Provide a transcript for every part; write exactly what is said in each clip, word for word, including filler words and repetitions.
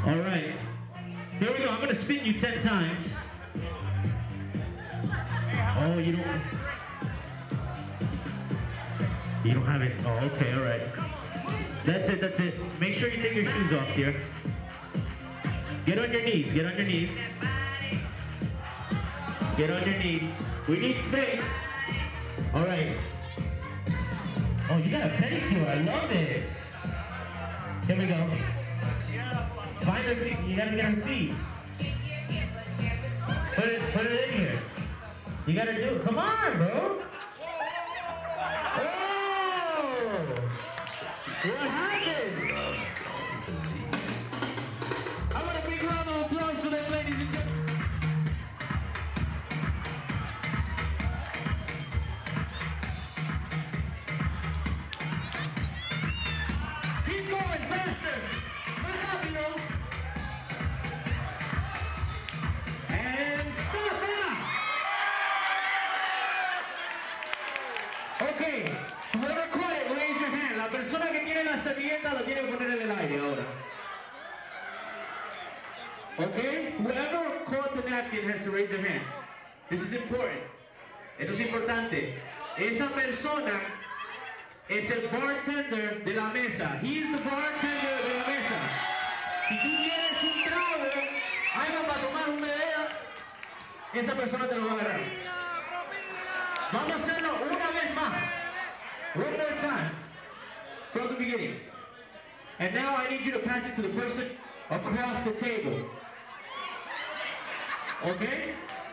All right. Here we go. I'm going to spin you ten times. Oh, you don't... You don't have it. Oh, okay, all right. That's it, that's it. Make sure you take your shoes off, dear. Get on your knees, get on your knees. Get on your knees. We need space. All right. Oh, you got a pedicure. I love this. Here we go. Find her feet. You gotta get her feet. Put it, put it in here. You gotta do it. Come on, bro. Oh! What happened? I want a big round of applause for them, ladies and gentlemen. Keep going faster. Back up, you know. And stop now. Okay, whoever caught it, raise your hand. La persona que tiene la servilleta lo tiene que poner en el aire ahora. Okay, whoever caught the napkin has to raise their hand. This is important. Esto es importante. Esa persona es el bartender de la mesa. He is the bartender de la mesa. Si tú quieres un trago, algo para tomar un bebé, esa persona te lo va a agarrar. Vamos a hacerlo una vez más. One more time. From the beginning. And now I need you to pass it to the person across the table. Okay?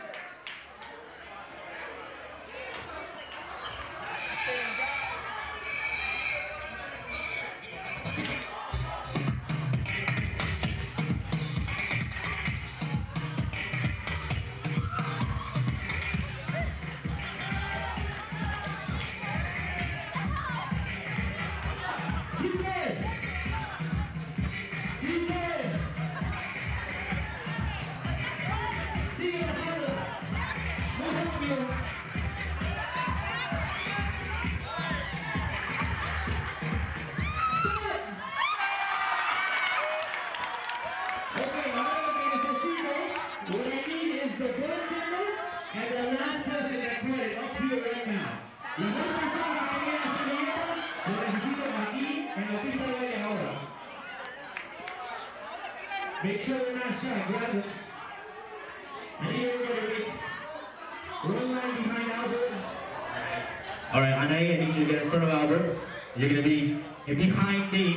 Make sure we're not shy. Grab it. I need everybody to one line behind Albert. All right, Anna, I need you to get in front of Albert. You're going to be behind me.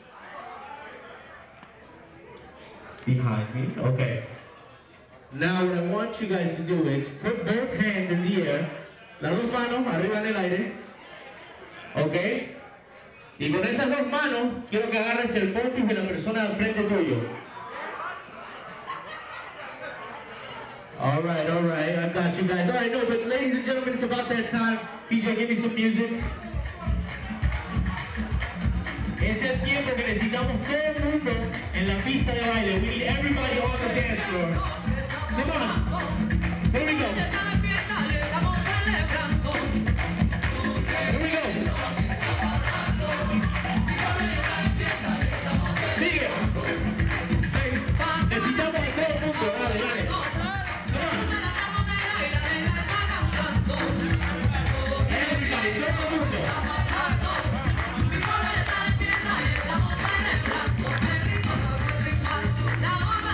Behind me. Okay. Now what I want you guys to do is put both hands in the air. Las dos manos arriba en el aire. Okay. Y con esas dos manos quiero que agarres el pómpis de la persona al frente tuyo. All right, all right, I got you guys. All right, no, but ladies and gentlemen, it's about that time. P J, give me some music. Es el tiempo que necesitamos todo el mundo en la pista de baile. We need everybody on the dance floor. Come on. Here we go. Here we go. Sigue. Necesitamos a todo el mundo. Dale, dale. Now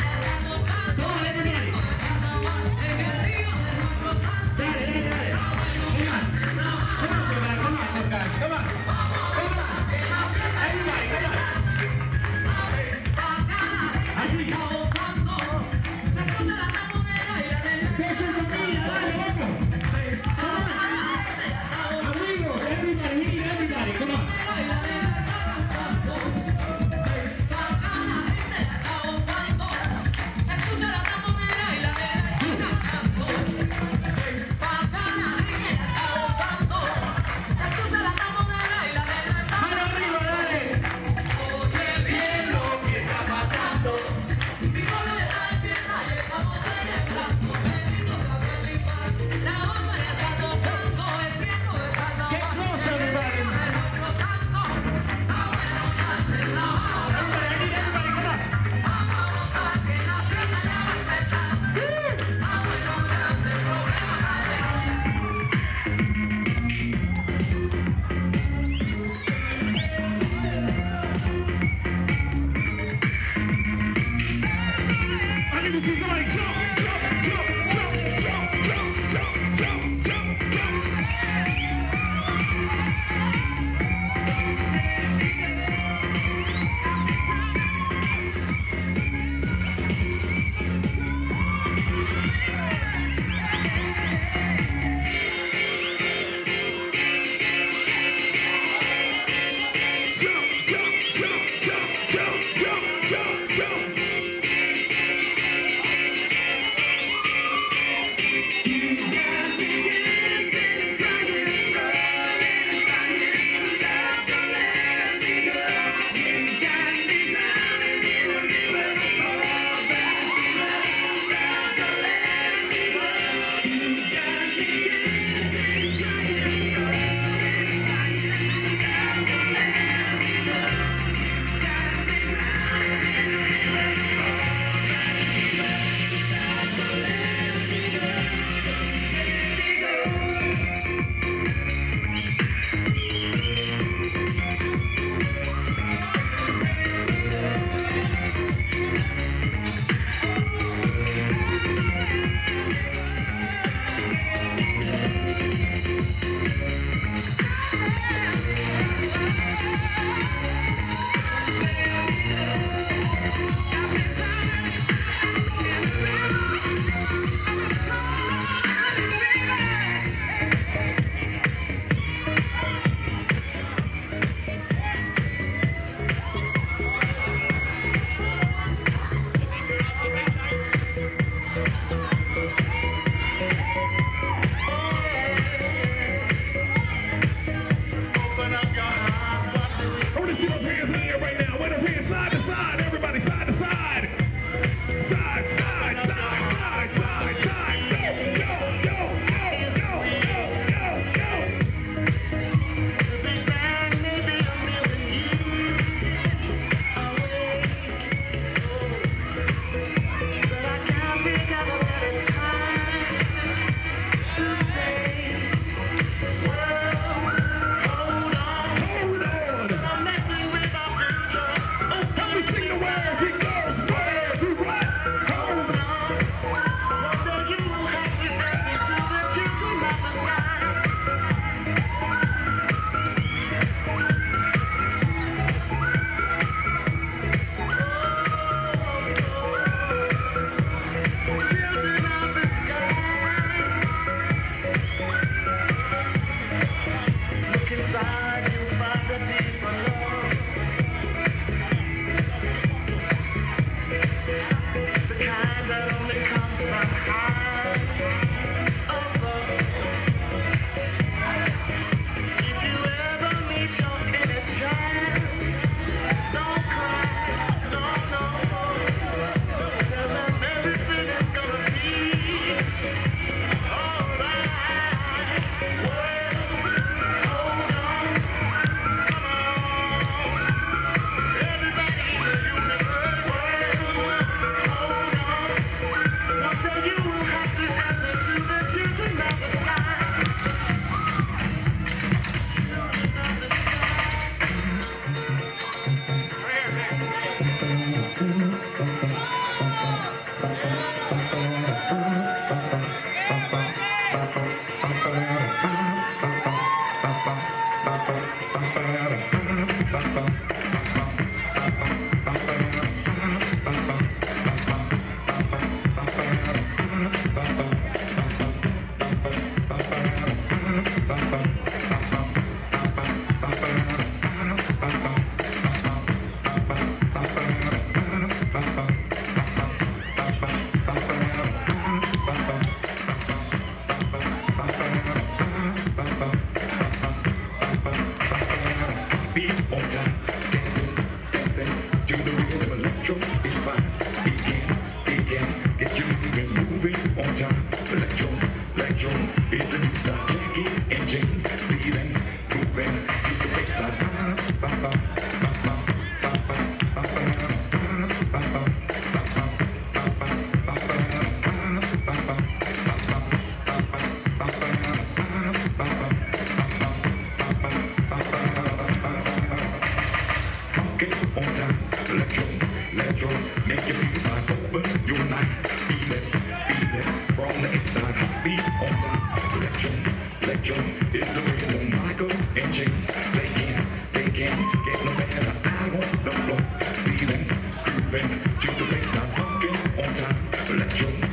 To the baseline, funkin' on time, electro.